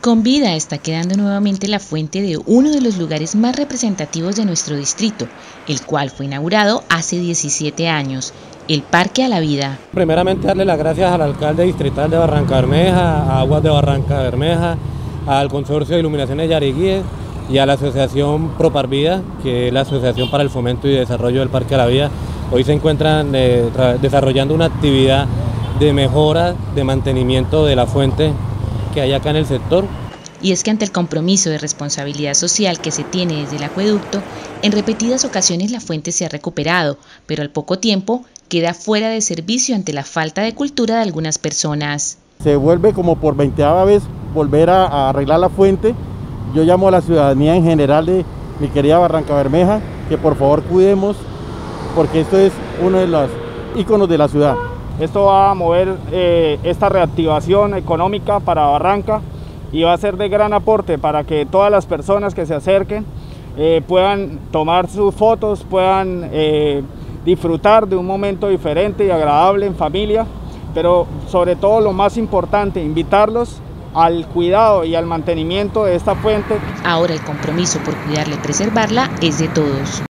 Con vida está quedando nuevamente la fuente de uno de los lugares más representativos de nuestro distrito, el cual fue inaugurado hace 17 años, el Parque a la Vida. Primeramente darle las gracias al alcalde distrital de Barrancabermeja, a Aguas de Barrancabermeja, al Consorcio de Iluminaciones Yariguíes y a la Asociación Proparvida, que es la Asociación para el Fomento y Desarrollo del Parque a la Vida. Hoy se encuentran desarrollando una actividad de mejora, de mantenimiento de la fuente que hay acá en el sector. Y es que ante el compromiso de responsabilidad social que se tiene desde el acueducto, en repetidas ocasiones la fuente se ha recuperado, pero al poco tiempo queda fuera de servicio ante la falta de cultura de algunas personas. Se vuelve como por 20ª vez volver a arreglar la fuente. Yo llamo a la ciudadanía en general de mi querida Barrancabermeja que por favor cuidemos, porque esto es uno de los íconos de la ciudad. Esto va a mover esta reactivación económica para Barranca y va a ser de gran aporte para que todas las personas que se acerquen puedan tomar sus fotos, puedan disfrutar de un momento diferente y agradable en familia, pero sobre todo lo más importante, invitarlos al cuidado y al mantenimiento de esta fuente. Ahora el compromiso por cuidarla y preservarla es de todos.